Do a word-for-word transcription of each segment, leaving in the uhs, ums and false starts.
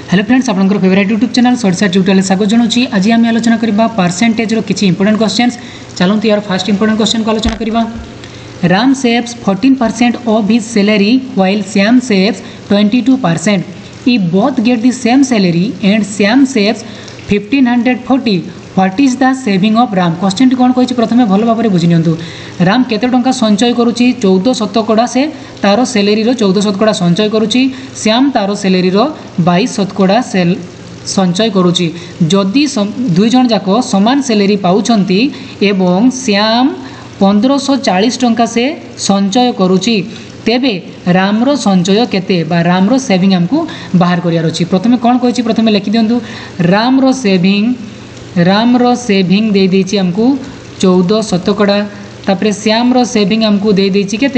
Hello friends, आपनकर favourite YouTube channel short search tutorial स्वागत जनाऊँ। आज आम आलोचना करबा परसेंटेज रो किछि इंपोर्टेंट क्वेश्चंस। चलंतु यार फर्स्ट इंपोर्टेंट क्वेश्चन को आलोचना करबा। Ram saves fourteen percent of his salary while Shyam saves twenty two percent. If both get the same salary and Shyam saves fifteen forty, what is the saving of Ram. Question टी कौन कही प्रथम भल भाव में बुझी नियंतु। राम केते टंका संचय करुच्ची चौदह शतकड़ा, से तार सैलरी चौदह शतकड़ा संचय करुच्ची। श्याम तार सैलरी बाईस शतकड़ा सेल संचय करुच्ची। जदि दुई जन जाक समान सैलरी पाउछंती एवं श्याम पंद्रह सौ चालीस टंका से संचय करुच्ची, तेबे रामर संचय केते बा रामर सेविंग आमको बाहर करियार अछि। प्रथमे कौन कही प्रथमे लिखि दियंतु। रामर सेविंग रामर सेविंग दे देछि आमको चौदह शतकड़ा, तापरे श्यामर सेविंग आमको दे देछि केते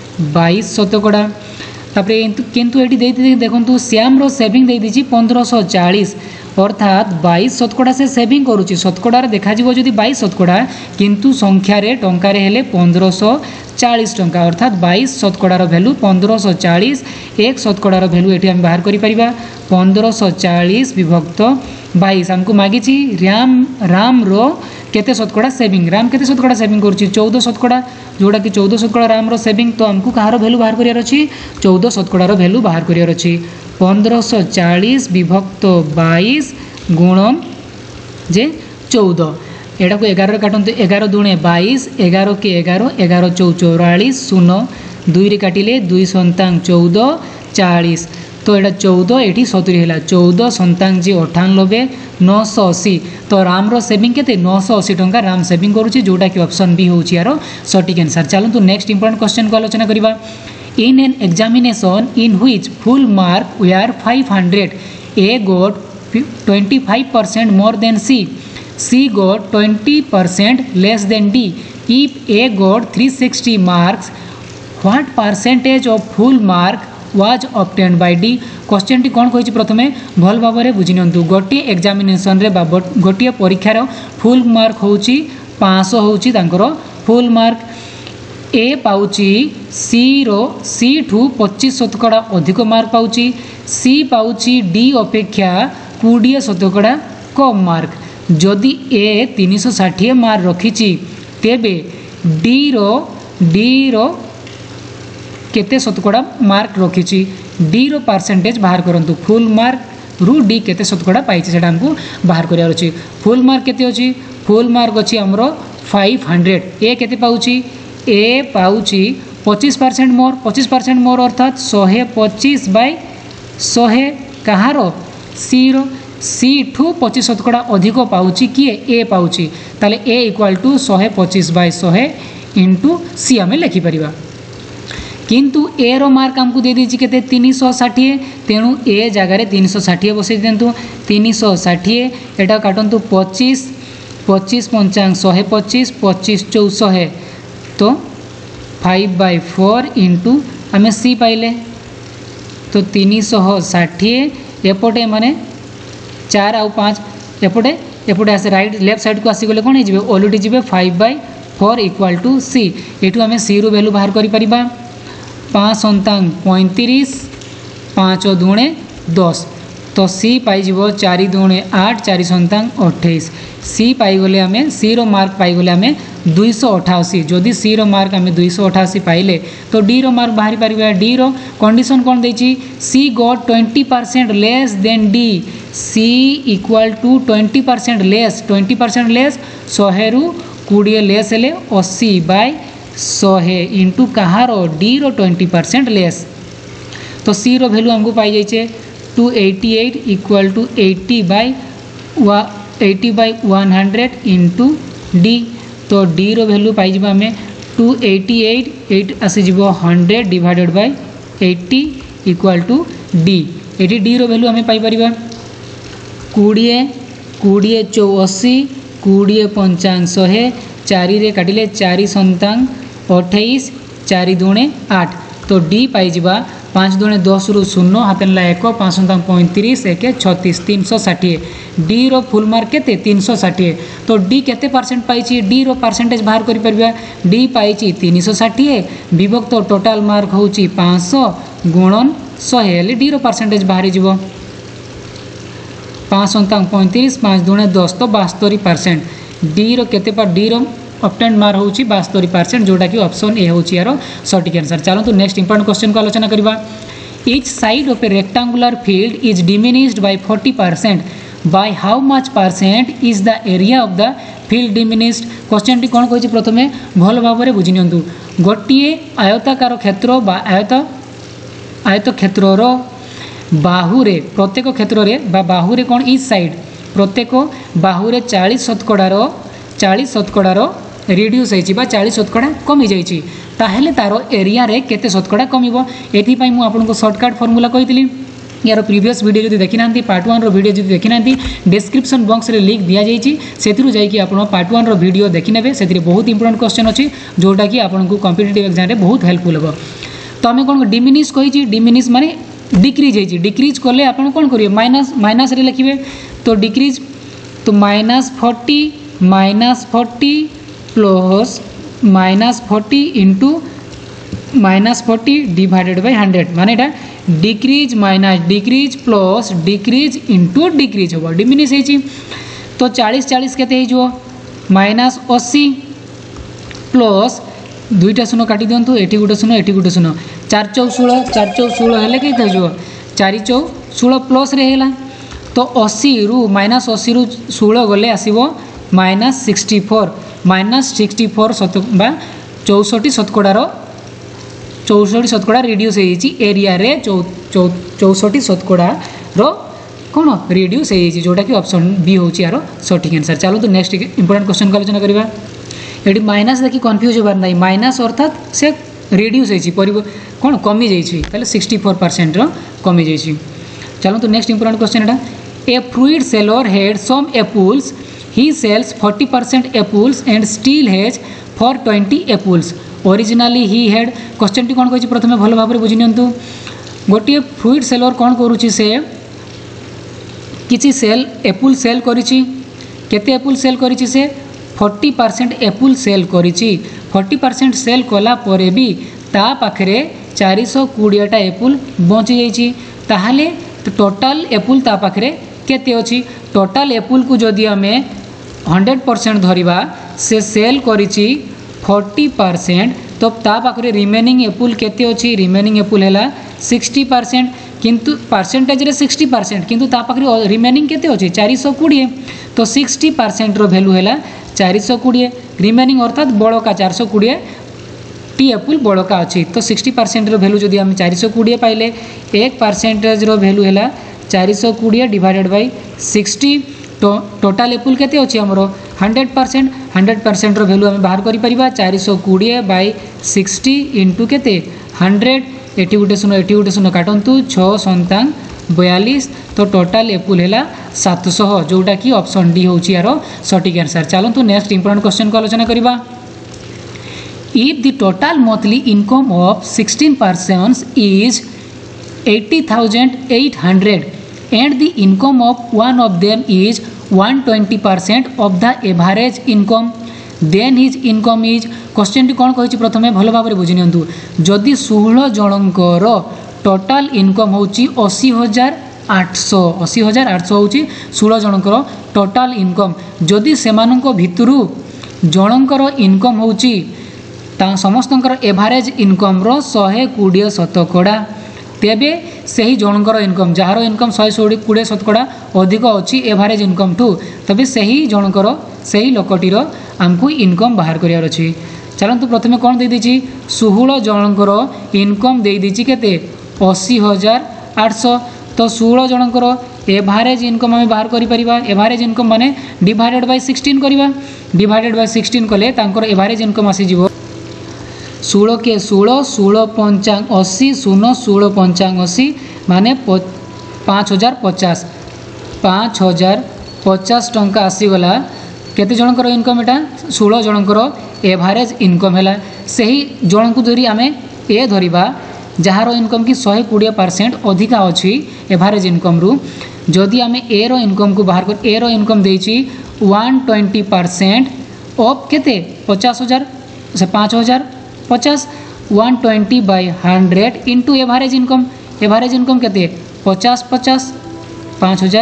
बाईस शतकड़ा। तापरे किंतु एटी दे देखंतु श्यामर सेविंग दे देछि पंद्रह सौ चालीस, अर्थात बाईस शतकड़ा से सेविंग करुच्ची। शतकड़ार देखा जिवो जदि बाईस शतकड़ा, किंतु संख्यारे टंकारे हेले पंद्रह सौ चालीस टंका, अर्थात बाईस शतकड़ार भैल्यू पंद्रह सौ चालीस। एक शतकड़ार भैल्यू एटी हम बाहर करि परिबा पंद्रह सौ चालीस विभक्त बाईस। आमको मागिछि राम राम रो केते शतकड़ा सेविंग। राम केते शतकड़ा सेविंग करुच्ची चौदह शतकड़ा, जोड़ा कि चौदह शतकड़ा राम रो सेविंग। तो आमको कहार भैल्यू बाहर करियार अछि चौदह शतकड़ार भैल्यू बाहर करियार अछि। पंद्रह सौ चालीस विभक्त बाईस गुणन जे चौदह, एटा को एगार काटते एगार दुणे बाईस, एगार के एगार एगार चौ चौरालीस, शून्य दुई रे काटिले दुई सन्तांग चौदह चालीस। तो यहाँ चौदह ये सतुरी है, चौदह सन्तांग जी अठानबे नौश अशी। तो राम सेविंग के नौश अशी टंका राम सेविंग करुच्ची, जोटा कि ऑप्शन बी हूँ यार सटीक आंसर। चलते नेक्स्ट इंपोर्टेंट क्वेश्चन को आलोचना करवा। In an examination in which full mark were five hundred, A got twenty five percent more than C, C got twenty percent less than D. If A got three sixty marks, what percentage of full mark was obtained by D. Question टी कौन कही प्रथमे भल भाव में बुझी नियंतु। गोटे examination रे बा गोटे परीक्षार फुल मार्क होची पाँच सौ होची तांकर फुल मार्क। ए पाउची सी रो सी ठू पच्चीस शतकड़ा अधिक मार्क पाउची, सी पाउची डी अपेक्षा बीस शतकड़ा कम मार्क। जदि ए तीन सौ षाठी मार्क रखिची, तेबे डी रो डी रो केते शतकड़ा मार्क रखिची, डी रो परसेंटेज बाहर करंतु। फुल मार्क रु डी केते शतकड़ा पाइछि सेटा हमको बाहर करियार अछि। फुल मार्क केते अछि, फुल मार्क अछि हमरो फाइव हंड्रेड। ए केते पाउछि, ए पाउछि पच्चीस परसेंट मोर, पच्चीस परसेंट मोर अर्थात सौ पच्चीस बाय सौ कहार सी रो, सी ठू पच्चीस शतकड़ा अधिक पाउछि किए ए पाउछि, ताले ए इक्वल टू सौ पच्चीस बाय सौ इंटू सी आमे लिखि परिबा। किंतु ए रो मार्क आमको दे दीजिए केते तीन सौ षाठी, तेणु ए जगार तीन सौ षाठी बसई दिंतु। तीन सौ षाठी एटा काटंतु पच्चीस, पच्चीस पंचांग शहे पच्चीस, पच्चीस चौशहे, तो फाइव बाय फोर इंटू आम सी पाइले। तो तीन सौ षाठी एपटे माने चार आउ पाँच एपटे एपटे आसे राइट लेफ्ट साइड को आसीगले कौन हो ओलटी जी five by four equal to C. एठू आम सी रु भैल्यू बाहर करि परिबा पाँच सन्तांग पैंतीस, पाँच दुणे दस, तो सी पाइब चारि दुणे आठ, चारि सन्तांग अठाईस। सी पाइगले आम सी रो मार्क पाइगले आम दुईश अठाशी। जदि सी रो मार्क आम दुईश अठाशी पाइले, तो डी रो मार्क बाहरी पारिबा। डी रो कंडीशन कौन देछि, C got twenty percent less than D, C equal to twenty percent less, twenty percent less सौ रु कोड़े लेस हेले अशी बाय शहे इंटू कहार डी रो ट्वेंटी परसेंट लेस। तो सी रो भैल्यू हमको पाई जाइए two eighty eight equal to eighty by eighty by one hundred into D. तो डी रो भैल्यू पाई आम टू एटी एट, एट आसीज hundred divided by eighty equal to D. ये डी रो भैल्यू आम पाइपर कोड़े कोड़े चौअशी, कोड़े पंचांग शहे, चारि रे काटिले चारि सन्तांग अठाईस, चारि दुणे आठ। तो डी पाइबा पाँच दुणे दस रु शून्य हाथेनला एक, पाँच सन्तांग पैंतीस, एक छत्तीस, तीन सौ षाठी। डी रो फुल मार्क केते तीन सौ षाठी। तो डी केते परसेंट पाइछि, डी रो परसेंटेज बाहर करि परबा। डी पाइछि तीन सौ षाठी विभक्त टोटाल मार्क होछि पाँच सौ गुणन सौ हेले डी रो परसेंटेज बाहरी जीवो। पाँच सन्तावन पैंतीस पाँच दुणे दस तो बास्तरी परसेंट डी रोते डी ऑप्टेन मार्क होची बास्तरी परसेंट जोटा कि ऑप्शन ए होची यार सटीक आंसर। चलो नेक्स्ट इंपोर्टेंट क्वेश्चन को आलोचना करबा। Each side of a rectangular field is diminished by forty percent. By how much percent is the area of the field diminished? Question टी कौन कही प्रथमे भल भाव बुझी नियंतु। गोटे आयताकार क्षेत्र बा आयत आयत क्षेत्र बाहुरे प्रत्येक क्षेत्र में बा बाहुरे कौन इच साइड प्रत्येक बाहुरे चालीस शतकड़ार चालीस शतकड़ार रिड्यूस होती चालीस शतकड़ा कमी जाइए ताहेले तार एरिया रे केते शतकड़ा कमिबो। एथिपाई मु आपनको शॉर्टकट फॉर्मूला कहितली यार प्रीवियस वीडियो जदि देखि नांती पार्ट वन रो वीडियो जदि देखि नांती डिस्क्रिप्शन बॉक्स रे लिंक दिया जाइछि सेतिरु जाइकि आपण पार्ट वन रो वीडियो देखि नेबे। सेतिरे बहुत इंपोर्टेंट क्वेश्चन अछि जोटा कि आपनको कॉम्पिटिटिव एग्जाम रे बहुत हेल्पफुल हो। तो आमे कोन डिमिनिश कहिछि डिमिनिश माने डिक्रीज होइछि डिक्रीज करले आपण कोन करिवे माइनस माइनस रे लिखिबे तो डिक्रीज तो minus forty minus forty plus minus forty into minus forty divided by hundred माने एटा decrease minus decrease plus decrease into decrease हो डिमिनिश होइछि। तो चालीस चालीस केते हो जो माइनस अस्सी प्लस दुईटा शून्य काटी दिंतु एटी गोटे शून्य एटी गोटे शून्य चार चौ षोलह चार चौ षोलह हेले के जो चार चौ षोलह प्लस रे हैला तो अस्सी रु माइनस अस्सी रु षोलह गले आसीबो minus sixty four minus sixty four शत बा चौसठी शतकड़ार चौसठी शतकड़ा रिड्यूस होती एरिया रे चौ चौ चौसठी शतकड़ार कौन रिड्यूस होती जोटा कि ऑप्शन बी हूँ यार सठिक आंसर। चलो तो नेक्स्ट इंपोर्टेंट क्वेश्चन को आलोचना करवा। ये माइनस देखिए कन्फ्यूज होबार ना माइनस अर्थात से रिड्यूस होती कौन कमी जाइए सिक्सटी फोर परसेंट कमी जाइए। चलो तो नेक्स्ट इंपोर्टेंट क्वेश्चन एटा a fruit seller had some apples he sells forty percent apples and still has for twenty apples originally he had question टी कौन कही प्रथमे भल भाव बुझी नियंतु। गोटे फ्रूट सेलर कौन करुच्ची से किसी सेल एप्पल सेल करिछि केते एप्पल सेल करिछि से फोर्टी परसेंट एप्पल सेल करिछि फोर्टी परसेंट सेल कला परे भी ता पाखरे चार सौ कोड़ीटा एप्पल बची जाइछि ताहाले टोटाल एप्पल ता पाखरे केते अछि टोटाल एप्पल को जदि हमें हंड्रेड परसेंट धरिबा से सेल करिछि फोर्टी परसेंट तो ता पाखरे रिमेनिंग एप्पल केते अछि रिमेनिंग एप्पल हैला सिक्सटी परसेंट किंतु परसेंटेज रे सिक्सटी परसेंट किंतु ता पाखरे रिमेनिंग केते अछि चार सौ कोड़ीए तो सिक्सटी परसेंट रो वैल्यू हैला चार सौ कोड़ीए रिमेनिंग अर्थात बड़का चार सौ कोड़ीए टी एप्पल बड़का अच्छी तो सिक्सटी परसेंट रो वैल्यू जदि आम चार सौ कोड़ीए पाइले एक परसेंटेज रो वैल्यू हैला चार सौ कोड़ीए डिवाइडेड बाय सिक्सटी तो टोटाल एप्पल केते अछि हमरो हंड्रेड परसेंट हंड्रेड परसेंट रो वैल्यू आम बाहर करि परिबा चार सौ कोड़ीए बाय सिक्सटी इंटू केते हंड्रेड एटी गोटे शून्य एटी गोटे शून्य काटंतु छः सन्तान बयालीस तो टोटाल एप्पल हैला सात सौ जोटा कि ऑप्शन डी होची यार सटीक आंसर। चलंतु नेक्स्ट इंपोर्टेंट क्वेश्चन को आलोचना करिबा। If the total monthly income of sixteen persons is eighty thousand eight hundred and the income of one of them is one hundred twenty percent of the average income then his income is question टी कौन कही प्रथमे भल भाव बुझी नियंतु जदि षोलह जनकर total income होची अशी हजार आठश अशी हजार आठश होची षोलह जनकर टोटाल इनकम जदि सेमानक भितरु जनकर इनकम होची समस्तंकर एभारेज इनकम रो शहे कोड़े शतकड़ा तेबे सही जनकर इनकम जार इनकम शहे कोड़े शतकड़ा अधिक अच्छी एभारेज इनकम ठू तबे सही जनकर सही लोकटीर आमको इनकम बाहर करार अच्छी। चलतु प्रथमे कौन दे दीची षोलह जनकर इनकम दे दीची केते अशी हजार आठश तो षोलह जनकर एभारेज इनकम आम बाहर करिपरिबा एभारेज इनकम माने डिवाइडेड बाय सिक्सटीन करिबा डिवाइडेड बाय सिक्सटीन कले तांकर एभारेज इनकम आसी जीवो षोलह के षोलह षोलह पंचांग अशी शून्य षोलह पंचांग अशी माने पाँच हजार पचास पाँच हजार पचास टंका आसीगला केते जनकर इनकम एटा षोलह जनकर एभारेज इनकम हैला सही जन को धरी आमे ए धरिबा जार इनकम की शहे कोड़े परसेंट अधिका अच्छी एभारेज इनकम रु जदि आमे ए रो इनकम को बाहर कर ए रो इनकम देछि वन ट्वेंटी परसेंट ऑफ केते पचास हजार से पाँच हजार पचास one twenty by hundred into average income average income केते पचास पचास पाँच हजार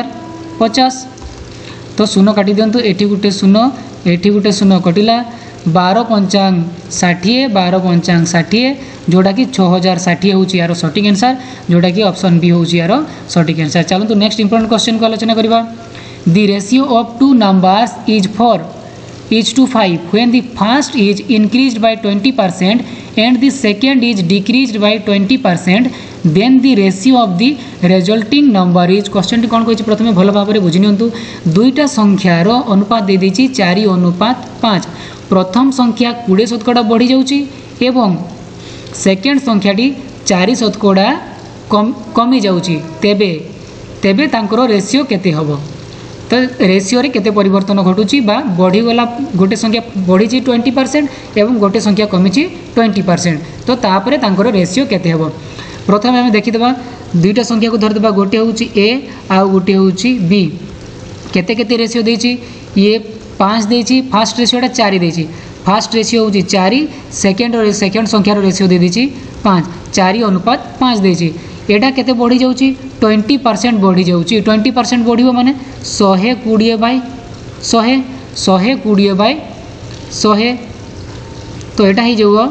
पचास तो शून्य काटी दिंतु एटी गोटे शून्य एटी गोटे शून्य कटिला बार पंचांग षाଠିଏ बार पंचांग षाଠିए जोटा कि छः हजार षाଠିए हूँ यार सठिक आंसर जोटा कि ऑप्शन बी हूँ यार सठिक आंसर। चलते नेक्स्ट इंपोर्टेंट क्वेश्चन को आलोचना करवा। The ratio of two numbers is four is to five when the first is increased by twenty percent and the second is decreased by twenty percent then the ratio of the resulting number is. Question कौन कही प्रथम भल भाव में बुझी नियंतु दुईटा संख्यार अनुपात दे देछि चारि अनुपात पाँच प्रथम संख्या कोड़े शतकड़ा बढ़ी जाऊँगी एवं सेकेंड संख्याटी चारि शतकड़ा कम कमी जाऊँगी तेबे तेबे तांकर रेशियो केते हबो तो रेशियो रे केते परिवर्तन घटुची बा बढ़ी गला गोटे संख्या बढ़ी ट्वेंटी परसेंट एवं गोटे संख्या कमी ट्वेंटी परसेंट तो तापर तांकर रेशियो केते हबो। प्रथम आम देखीदबा दुईटा संख्या को धरदेबा गोटे होउची ए आ गोटे होउची बी केते केते रेशियो देछि ये पाँच देछि फास्ट रेशियोटा चारि देछि फास्ट रेशियो होउची चारि सेकेंड सेकेंड संख्यार रेशियो दे देछि पाँच चारि अनुपात पाँच देछि एटा केते बढ़ी जाउची ट्वेंटी परसेंट बढ़ी जाउची ट्वेंटी परसेंट बढ़िबो माने शहे कोड़े बाय शहे शहे कोड़े बाय शहे तो एटा ही जाउ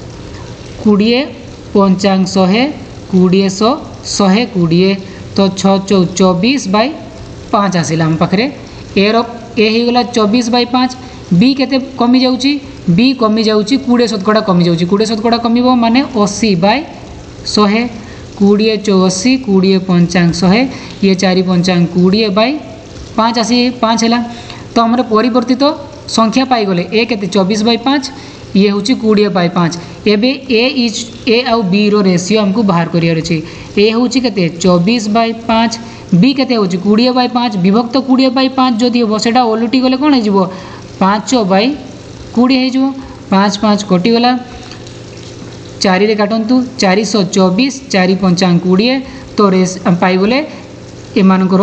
कोड़े पंचांग शहे कोड़े सौ शहे कोड़े तो छः चौ चौबीस बाय पाँच आसिला आम पाखे एर ए हो गला चौबीस बाय पाँच बी केते कमी जाउची बी कमी जाउची कोड़े शतकड़ा कमी जाउची कोड़े शतकड़ा कमिबो माने अस्सी बाय शहे कोड़े चौअशी कोड़े पंचांग शहे ये चारि पंचांग कोड़े बाय पाँच आसी पाँच है तो आम परिवर्तित तो संख्या पाईगले ए केते चौबीस बाय पाँच ये हूँ कोड़े बाय पाँच एबे ए इज ए आउ बी रो रेशियो हमको बाहर करियार अछि ए हूँ केते चौबीस बाय पाँच बी केते हूँ कोड़े बाय पाँच विभक्त कोड़े बाय पाँच जदि हम से ओलटी गले कौन हो पाँच बाय कोड़े हो पाँच पाँच कटिगला चारि रे काटंतु चारि सौ चौबीस चारि पंचांग कोड़े तो रेस पाईगले एमानकर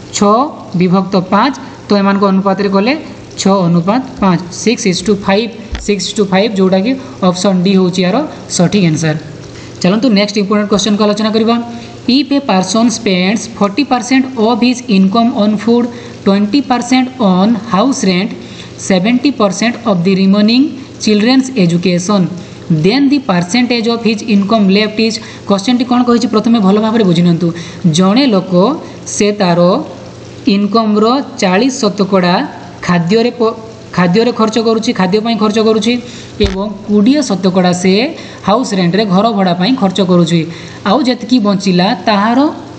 छः विभक्त पाँच तो एमान अनुपात रे गले छः अनुपात पाँच six is to five six to five जोटा कि ऑप्शन डी हूँ यार सठिक आंसर। चलतु नेक्स्ट इंपोर्टेंट क्वेश्चन को आलोचना करवा। If a person spends forty percent of his income on food twenty percent on house rent seventy percent of the remaining children's education then the percentage of his income left is. Question टी कौन कही प्रथम भल भाव में बुझी नियंतु जड़े लोक से तार इनकम रो चालीस शतकड़ा खाद्य खाद्य खर्च करुच्ची खाद्यपाई खर्च करुच्ची एवं कोड़े शतकड़ा से हाउस रेंट रे घर भड़ा पाई खर्च करुच्ची आउ जतकी बचिला ताहार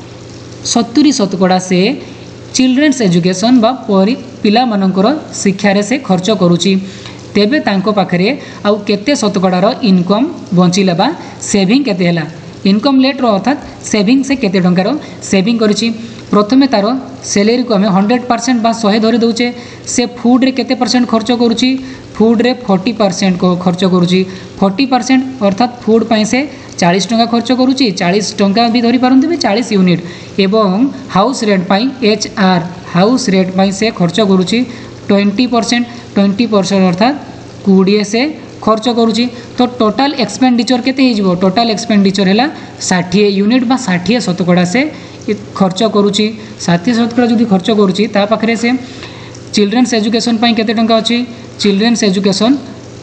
सत्तरी शतकड़ा से चिल्ड्रेन्स एजुकेशन बा पिला मानकर शिक्षारे से खर्च करुच्ची तेबे तांको पाखरे आउ केते शतकड़ार इनकम बचिला बा सेविंग केते हला इनकम लेट रो अर्थात सेविंग से केते टंकार सेविंग करिछि। प्रथमे तार सैलरी को आम हंड्रेड परसेंट बा शहे धरी दौचे से फूड रे केते परसेंट खर्च करुच्ची फूड रे फोर्टी परसेंट खर्च करुच्ची फोर्टी परसेंट अर्थात फूड पाई से चालीस टंका खर्च करुच्ची चालीस टंका भी धरी पारंती चालीस यूनिट एवं हाउस रेंट पाई एच आर हाउस रेंट पाई से खर्च करुच्ची ट्वेंटी परसेंट ट्वेंटी परसेंट अर्थात कोड़े से खर्च करुच्ची तो टोटाल एक्सपेंडिचर केते हो टोटाल एक्सपेंडिचर है षाଠିए यूनिट बा षाଠିए शतकड़ा से खर्च करुच्ची षाଠିए शतकड़ा जदि खर्च करुच्ची ता पाखरे से चिल्ड्रेन्स एजुकेशन पाई केते टंका अछि चिल्ड्रेन्स एजुकेशन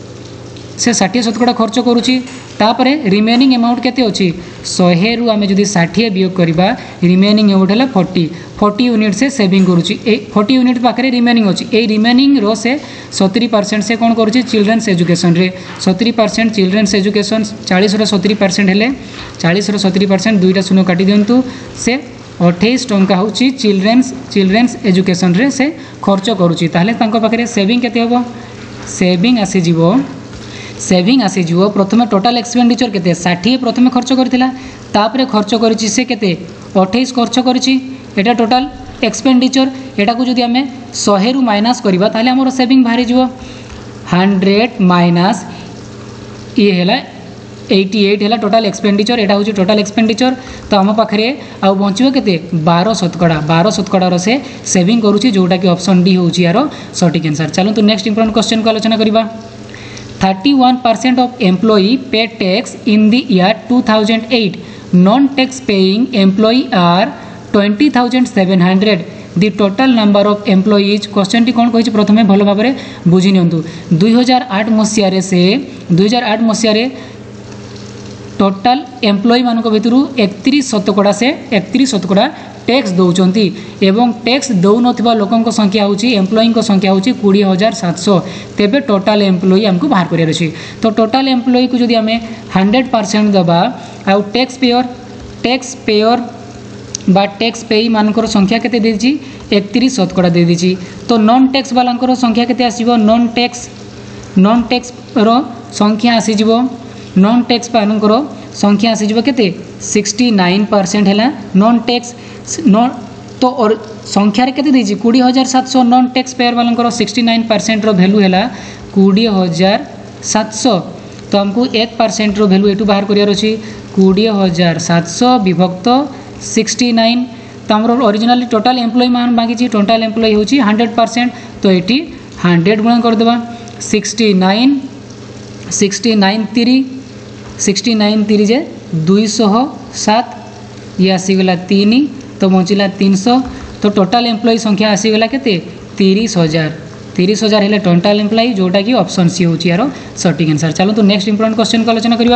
से षाଠିए शतकड़ा खर्च करुच्ची तापरे रिमेनिंग अमाउंट केते अछि शहे रु आमे जदि षाଠିए वियोग करबा रिमेनिंग अमाउंट है फोर्टी फोर्टी यूनिट से सेविंग करुच्ची ए फोर्टी यूनिट पाखरे रिमेनिंग अछि ए रिमेनिंग रो से सत्तरी परसेंट से कौन करुच्ची चिल्ड्रेन्स एजुकेशन रे सत्तरी परसेंट चिल्ड्रेन्स एजुकेशन चालीस रो सत्तरी परसेंट हेले चालीस रो सत्तरी परसेंट दुईटा शून्य काटी दिंतु से अठाईस टंका हूँ चिल्ड्रेन्स चिल्ड्रेन्स एजुकेशन रे से खर्च करुच्ची ताहले तांको पाखरे सेविंग केते हबो सेविंग आसी जीवो सेविंग आसी जीवो प्रथमे टोटाल एक्सपेंडिचर केते षाଠିए प्रथमे खर्च करथिला तापरे खर्च करिछि से केते अठाईस खर्च करिछि एटा टोटाल एक्सपेंडिचर एटा को जदि आमे शहे रु माइनस करबा ताहले हमर सेविंग बाहरी जीवो हंड्रेड माइनस ये हैला एटी एट है टोटाल एक्सपेंडिचर एटा हूँ टोटाल एक्सपेंडिचर तो आम पाखे आउ बचो के बारह शतकड़ा बारह शतकड़ार से सेविंग करुच्ची जोटा कि ऑप्शन डी हूँ यार सठिक आंसर। चलो तो नेक्स्ट इंपोर्टेंट क्वेश्चन को आलोचना करवा। Thirty one percent of employee pay tax in the year two thousand eight non tax paying employee are twenty thousand seven hundred the total number of employees question टी कौन कही प्रथम भल भाव में बुझी नियंतु दुई हजार आठ मसीह से दुई हजार आठ मसीह टोटाल एम्प्लॉई मानक भितर एकतीस शतकड़ा से एकतीस शतकड़ा टैक्स दौरान एवं टैक्स दौ नथिबा लोकंक संख्या होची एम्प्लॉई संख्या होची बीस हजार सात सौ तेबे टोटाल एम्प्लॉई हमको बाहर करियर अछि तो टोटाल एम्प्लॉई को जदि आमे हंड्रेड परसेंट दबा आ टैक्स पेयर टैक्स पेयर बा टैक्स पेई मानकर संख्या केते देछि एकतीस शतकड़ा दे देछि तो नॉन टैक्स वालांकर संख्या केते आसीबो नॉन टैक्स नॉन टैक्स रो संख्या आसी जिवो नॉन टैक्स पानकर संख्या आसी जिवो केते सिक्सटी नाइन परसेंट है नॉन टैक्स नॉन तो और संख्यार केते देछि बीस हजार सात सौ नॉन टैक्स पेयर वालांकर सिक्सटी नाइन परसेंट रो वैल्यू है बीस हजार सात सौ तो हमको एक परसेंट रो वैल्यू एटू बाहर करियर अछि बीस हजार सात सौ विभक्त सिक्सटी नाइन तो आम ओरिजिनली टोटाल एम्प्लॉई मान मांगी टोटाल एम्प्लॉई होची हंड्रेड परसेंट तो ये हंड्रेड गुणा करदेवा सिक्सटी नाइन सिक्सटी नाइन तीरी सिक्सटी नाइन तीरी जे दुईश सात ये आसीगला तीन तो बचिला तीन सौ तो टोटाल एम्प्लॉई संख्या आसीगला केते तीस हजार तीस हजार है टोटाल एम्प्लॉई जोटा कि ऑप्शन सी होची यार सटीक आंसर। चलो तो नेक्स्ट इंपोर्टेंट क्वेश्चन को आलोचना करवा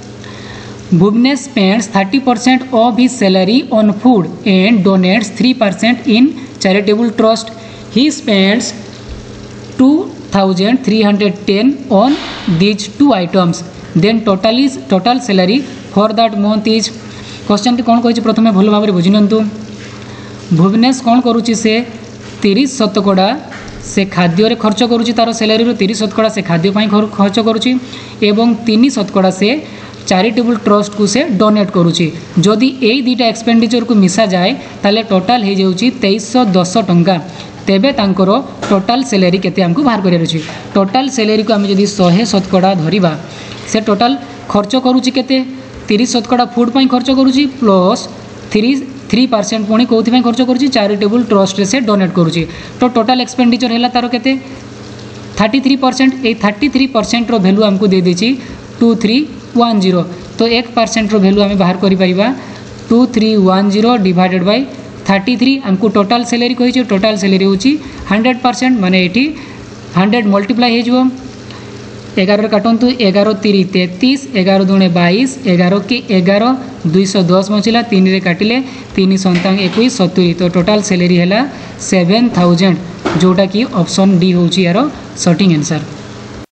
Bhuvnesh spends thirty percent of his salary on food and donates three percent in charitable trust he spends two thousand three hundred ten on these two items then total is total salary for that month is question टी कौन कही प्रथम भल भाव में बुझी नियंतु भुवनेश कौन करुच्ची से तीस शतकड़ा से खाद्य खर्च करुच्ची तार सैलरी तीस शतकड़ा से खाद्य खर्च करुच्ची एवं तीन शतकड़ा से चैरिटेबल ट्रस्ट को से डोनेट करुच्ची जदि यही दुईटा एक्सपेंडिचर को मिसा जाए ताले टोटाल हो जाऊँगी तेईस दस टंका तेबे तांकर टोटाल सैलरी केते हमको बाहर करियर अछि टोटाल सैलरी को आम जदि सौ शतकड़ा धरिबा से टोटाल खर्च करुच्ची केते तीस शतकड़ा फूड पर खर्च करुच्ची प्लस थ्री थ्री परसेंट पुणी कौन खर्च करुच्ची चैरिटेबल ट्रस्ट से डोनेट करुच्ची तो टोटाल एक्सपेंडिचर है तार केते थर्टी थ्री परसेंट ये थर्टी थ्री परसेंट रो वैल्यू हमको दे देछि टू थ्री वन जीरो तो एक परसेंट रो वैल्यू आम बाहर करिपरिबा two three one zero divided by thirty three हमको टोटाल सैलरी कही टोटाल सैलरी होची हंड्रेड परसेंट माने एटी हंड्रेड मल्टीप्लाई हो एगार काटतु एगार तीन तैंतीस एगार दुणे बाईस एगार कि एगार दुईश दस बचिला तीन रे काटिले तीन सन्तांग एक सतुरी तो टोटाल सैलरी है सेवेन थाउजेंड जोटा कि ऑप्शन डी हूँ यार सटिंग आंसर।